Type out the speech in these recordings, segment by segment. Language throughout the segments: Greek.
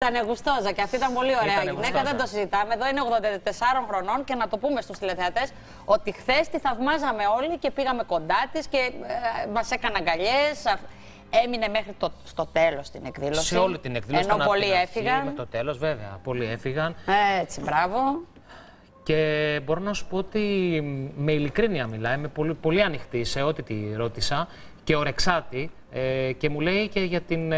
Ήταν γουστόζα και αυτή ήταν πολύ ωραία γυναίκα, δεν το συζητάμε. Εδώ είναι 84 χρονών και να το πούμε στους τηλεθεατές ότι χθες τη θαυμάζαμε όλοι και πήγαμε κοντά της και μας έκανε αγκαλιές. Έμεινε μέχρι στο τέλος την εκδήλωση. Σε όλη την εκδήλωση. Ενώ πολλοί έφυγαν. Με το τέλος, βέβαια. Πολλοί έφυγαν. Έτσι, μπράβο. Και μπορώ να σου πω ότι με ειλικρίνεια μιλάει, είμαι πολύ ανοιχτή σε ό,τι τη ρώτησα και ορεξάτη και μου λέει και για την...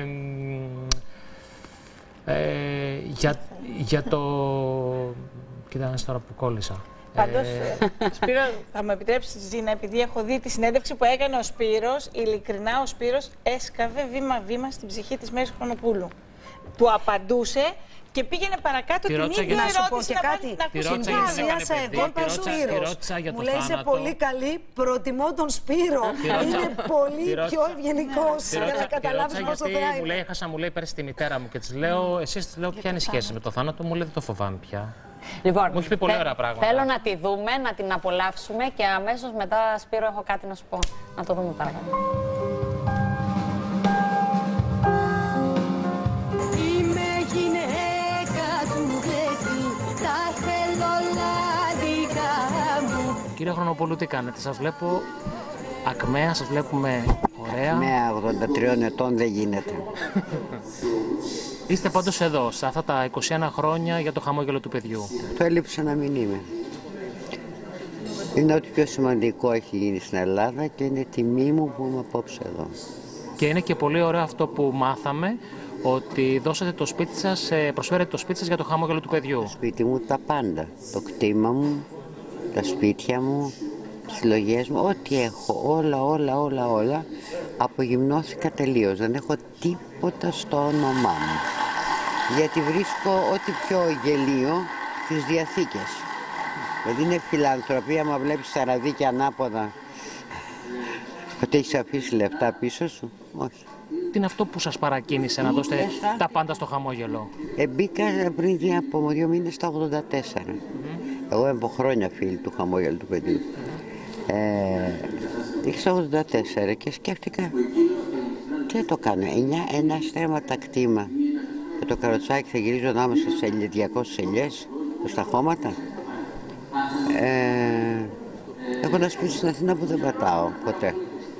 για το... Κοίτανε τώρα που κόλλησα. Πάντως, Σπύρο, θα μου επιτρέψεις, Ζήνα, επειδή έχω δει τη συνέντευξη που έκανε ο Σπύρος, ειλικρινά ο Σπύρος έσκαβε βήμα-βήμα στην ψυχή της Μέρης Χρονοπούλου. Του απαντούσε και πήγαινε παρακάτω την ίδια ερώτηση. Μου λέει είσαι πολύ καλή, προτιμώ τον Σπύρο. Είναι πολύ πιο ευγενικός για να καταλάβεις πόσο θεά είναι. Μου λέει, έχασα, μου λέει πέρυσι τη μητέρα μου και της λέω, εσείς της λέω ποια είναι η σχέση με το θάνατο, μου λέει δεν το φοβάμαι πια. Λοιπόν, μου έχει πει πολύ ωραία πράγματα. Θέλω να τη δούμε, να την απολαύσουμε και αμέσως μετά, Σπύρο, έχω κάτι να σου πω. Να το δούμε παρακαλώ. Είμαι γυναίκα του Γλέτη, τα θέλω όλα δικά μου. Κύριε Χρονοπούλου, τι κάνετε, σας βλέπω ακμαία, σας βλέπουμε ωραία. Ακμαία 83 ετών δεν γίνεται. Είστε πάντως εδώ, σε αυτά τα 21 χρόνια για το χαμόγελο του παιδιού. Το έλειψα να μην είμαι. Είναι ό,τι πιο σημαντικό έχει γίνει στην Ελλάδα και είναι τιμή μου που είμαι απόψε εδώ. Και είναι και πολύ ωραίο αυτό που μάθαμε, ότι δώσατε το σπίτι σας, προσφέρετε το σπίτι σας για το χαμόγελο του παιδιού. Το σπίτι μου τα πάντα. Το κτήμα μου, τα σπίτια μου, τις συλλογές μου, ό,τι έχω, όλα. Απογυμνώθηκα τελείως. Δεν έχω τίποτα στο όνομά μου. Γιατί βρίσκω ό,τι πιο γελίο στις διαθήκες. Δηλαδή είναι φιλανθρωπία, άμα βλέπεις τα ραδίκια ανάποδα, ότι έχεις αφήσει λεφτά πίσω σου. Όχι. Τι είναι αυτό που σας παρακίνησε να δώσετε τα πάντα στο χαμόγελο? Μπήκα πριν από 2 μήνες στα 84. Εγώ έχω χρόνια φίλη του χαμόγελου του παιδιού. Είχα στα 84 και σκέφτηκα τι θα το κάνω, ένα στρέμματα κτήμα και το καροτσάκι θα γυρίζω ανάμεσα σε 200 ελιές στα χώματα. Έχω ένα σπίτι στην Αθήνα που δεν πατάω ποτέ.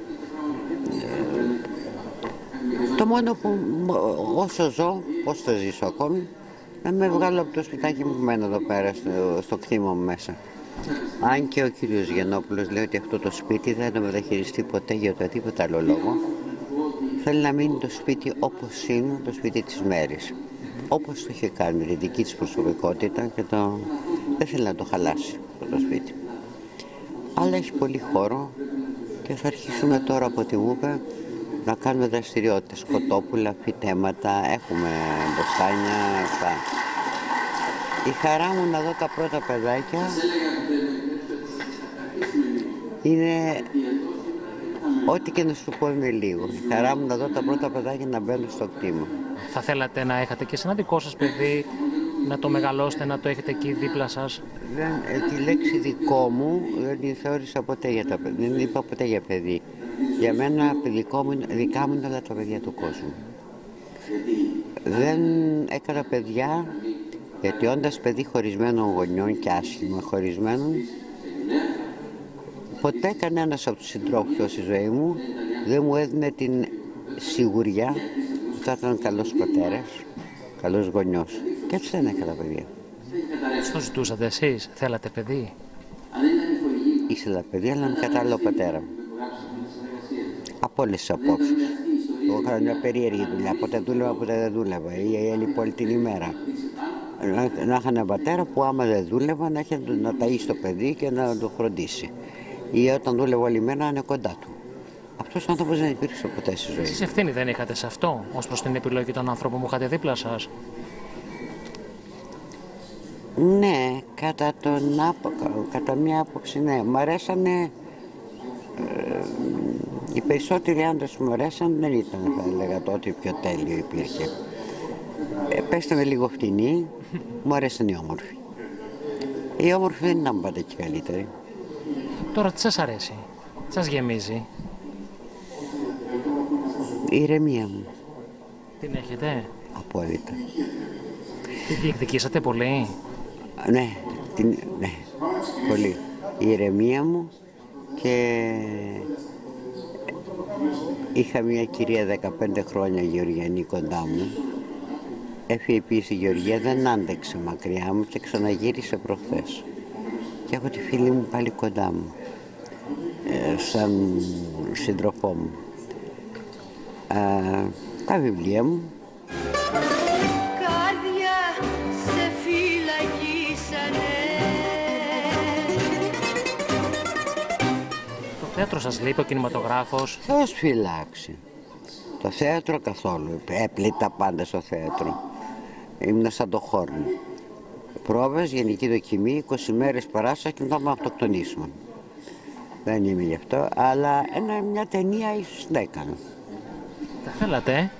Το μόνο που όσο ζω, πώς θα ζήσω ακόμη, να με βγάλω από το σπιτάκι μου που μένω εδώ πέρα στο κτήμα μου μέσα. Αν και ο κύριος Γιαννόπουλος λέει ότι αυτό το σπίτι δεν το μεταχειριστεί ποτέ για οτιδήποτε άλλο λόγο, θέλει να μείνει το σπίτι όπως είναι, το σπίτι της Μέρης. Όπως το είχε κάνει με τη δική της προσωπικότητα και δεν θέλει να το χαλάσει το σπίτι. Αλλά έχει πολύ χώρο και θα αρχίσουμε τώρα από ό,τι μου είπε να κάνουμε δραστηριότητες, κοτόπουλα, φυτέματα, έχουμε μποστάνια, αυτά. Η χαρά μου να δω τα πρώτα παιδάκια είναι, ό,τι και να σου πω είναι λίγο. Η χαρά μου να δω τα πρώτα παιδάκια να μπαίνουν στο κτήμα. Θα θέλατε να έχετε και σε ένα δικό σας παιδί, να το μεγαλώσετε, να το έχετε εκεί δίπλα σας? Τη λέξη δικό μου δεν την θεώρησα ποτέ για τα παιδιά, δεν είπα ποτέ για παιδί. Για μένα δικά μου είναι όλα τα παιδιά του κόσμου. Δεν έκανα παιδιά, γιατί όντας παιδί χωρισμένων γονιών και άσχημα χωρισμένων, ποτέ κανένας από τους συντρόφους στη ζωή μου δεν μου έδινε την σιγουριά ότι θα ήταν καλός πατέρας, καλός γονιός. Και έτσι δεν έκανα παιδιά. Στο ζητούσατε εσείς, θέλατε παιδί? Ήθελα παιδί, αλλά με κατάλληλο πατέρα μου. Από όλες τις απόψεις. Εγώ είχα μια περίεργη δουλειά, ποτέ δούλευα, ποτέ δεν δούλευα. Έλειπα όλη την ημέρα. Να είχα έναν πατέρα που άμα δεν δούλευα να ταΐσει το παιδί και να το φροντίσει. Ή όταν δούλευα όλη μέρα να είναι κοντά του. Αυτός ο άνθρωπος δεν υπήρξε ποτέ στη ζωή. Εσείς ευθύνη δεν είχατε σε αυτό, ως προς την επιλογή των ανθρώπων που είχατε δίπλα σας? Ναι, κατά μία άποψη ναι. Μ' αρέσανε, οι περισσότεροι άντρες που μου αρέσαν δεν ήταν, θα έλεγα, το ότι πιο τέλειο υπήρχε. Πέστε με λίγο φτηνή, μου αρέσαν οι όμορφοι. Οι όμορφοι δεν ήταν πάντα και καλύτεροι. Τώρα τι σας αρέσει, τι σας γεμίζει? Η ηρεμία μου. Την έχετε? απόλυτα. Τι διεκδικήσατε πολύ? Ναι, ναι, πολύ. Η ηρεμία μου και είχα μια κυρία 15 χρόνια γεωργιανή κοντά μου. Έφυγε επίσης η Γεωργία, δεν άντεξε μακριά μου και ξαναγύρισε προχθές. Και έχω τη φίλη μου πάλι κοντά μου, σαν σύντροφό μου. Τα βιβλία μου. Καρδιά σε φυλακίσανε. Το θέατρο σας λείπει, ο κινηματογράφος? Θεός φυλάξει. Το θέατρο καθόλου. Έπλητα πάντα στο θέατρο. Ήμουν σαν το Χόρν. Πρόβες, γενική δοκιμή, 20 μέρες παράσταση και να αυτοκτονήσουμε. Δεν είμαι γι' αυτό, αλλά μια ταινία ίσως να έκανα. Τα θέλατε?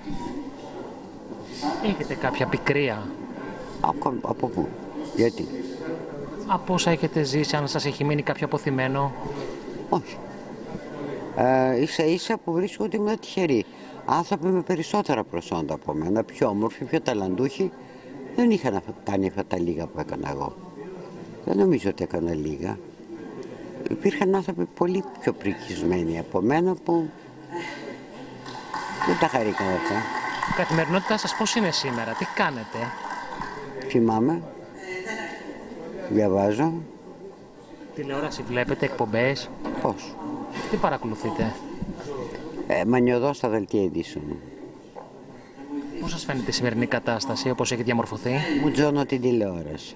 Έχετε κάποια πικρία? Από πού? Γιατί? Από όσα έχετε ζήσει, αν σας έχει μείνει κάποιο αποθυμένο? Όχι. Ίσα ίσα που βρίσκω ότι ήμουν τυχερή. Άνθρωποι με περισσότερα προσόντα από μένα, πιο όμορφοι, πιο ταλαντούχοι, δεν είχαν κάνει αυτά τα λίγα που έκανα εγώ. Δεν νομίζω ότι έκανα λίγα. Υπήρχαν άνθρωποι πολύ πιο πρικισμένοι από μένα που δεν τα χαρήκαν αυτά. Η καθημερινότητά σας πώς είναι σήμερα, τι κάνετε? Θυμάμαι, διαβάζω. Τηλεόραση βλέπετε, εκπομπές? Πώς? Τι παρακολουθείτε? Μανιωδώ στα δελτία ειδήσεων. Πώς σας φαίνεται η σημερινή κατάσταση, όπως έχει διαμορφωθεί? Μου τζώνω την τηλεόραση.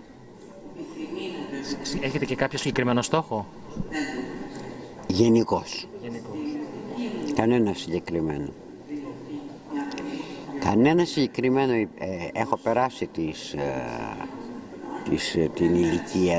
Έχετε και κάποιο συγκεκριμένο στόχο? Γενικώς. Κανένα συγκεκριμένο. Κανένα συγκεκριμένο. Έχω περάσει την ηλικία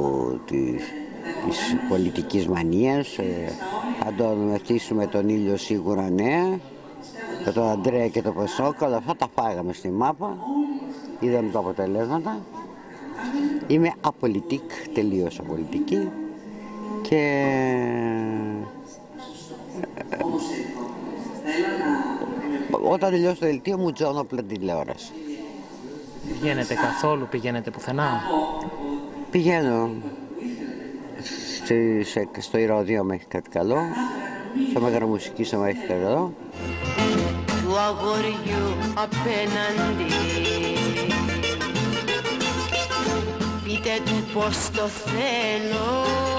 της πολιτικής μανίας. Θα το ονομαστήσουμε τον ήλιο σίγουρα, ναι. Με τον Αντρέα και το Πασόκ, όλα αυτά τα φάγαμε στη μάπα. Είδαμε τα αποτελέσματα. Είμαι απολυτικ, τελείως απολυτική. Και όταν τελειώσω το δελτίο μου τζώνω απλά την τηλεόραση. Πηγαίνετε καθόλου, πηγαίνετε πουθενά? Πηγαίνω στο Ηρωδείο με έχει κάτι καλό, στο Μεγαλομουσικής με έχει κάτι καλό. Του αγοριού απέναντι πείτε του πως το θέλω.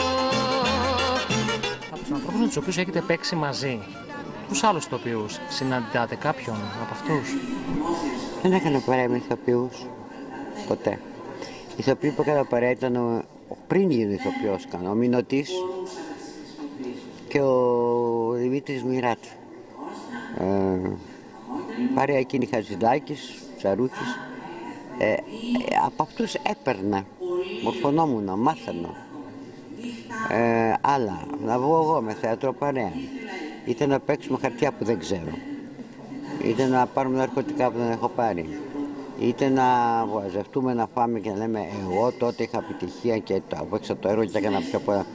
Από τους ανθρώπους με τους οποίους έχετε παίξει μαζί, τους άλλους ηθοποιούς, συναντάτε κάποιον από αυτούς? Δεν έκανα παρέα με ηθοποιούς, ποτέ. Οι ηθοποιοί που έκανα παρέα ήταν πριν γίνω ηθοποιός, ο Μινωτής και ο Δημήτρης Μοιράτη. Παρέα εκείνη Χατζηδάκης, Τσαρούχης. Από αυτούς έπαιρνα, μορφωνόμουν, μάθαινα. Άλλα, να βγω εγώ με θέατρο παρέα, είτε να παίξουμε χαρτιά που δεν ξέρω, είτε να πάρουμε ναρκωτικά που δεν έχω πάρει, είτε να βοαζευτούμε να φάμε και να λέμε εγώ τότε είχα επιτυχία και απέξα το έργο και έκανα πιο πολλά.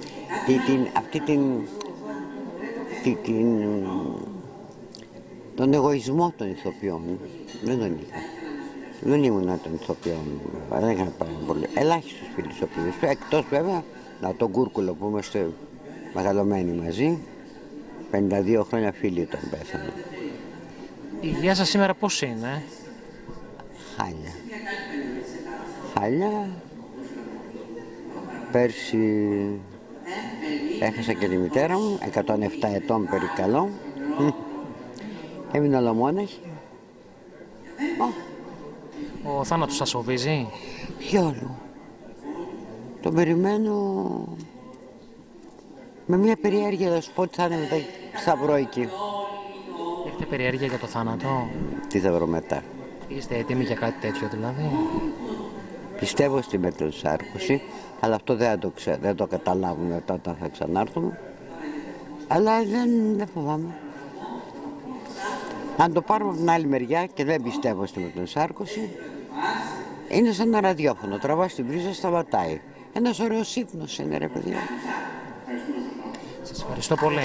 Τον εγωισμό των ηθοποιών δεν τον είχα. Δεν ήμουν των ηθοποιών, δεν έκανα πάρα πολύ. Ελάχιστους φίλους ηθοποιούς, εκτός βέβαια τον Κούρκουλο που είμαστε μεγαλωμένοι μαζί, 52 χρόνια φίλοι τον πέθανε. Η υγεία σας σήμερα πώς είναι? Χάλια. Χάλια. Πέρσι έχασα και τη μητέρα μου, 107 ετών περικαλώ. Έμεινα ολομόναχη. Ο θάνατος σας φοβίζει? Διόλου. Τον περιμένω με μια περιέργεια, να σου πω τι θα είναι μετά, τι θα βρω εκεί. Έχετε περιέργεια για το θάνατο? Τι θα βρω μετά. Είστε έτοιμοι για κάτι τέτοιο δηλαδή? Πιστεύω στη μετασάρκωση, αλλά αυτό δεν το καταλάβουμε όταν θα ξανάρθουμε. Αλλά δεν φοβάμαι. Αν το πάρουμε από την άλλη μεριά και δεν πιστεύω στη μετασάρκωση, είναι σαν ένα ραδιόφωνο. Τραβάς την πρίζα, σταματάει. Ένας ωραίος ύπνος είναι, ρε παιδιά. Σας ευχαριστώ πολύ.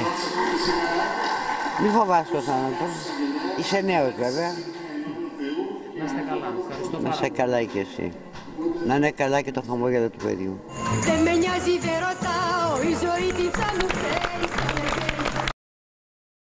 Μη φοβάσαι το θάνατο. Είσαι νέος βέβαια. Να είστε καλά. Να είσαι καλά και εσύ. Να είναι καλά και το χαμόγελο του παιδιού. Δεν με νοιάζει, δεν ρωτάω, η ζωή τι θα μου φέρει.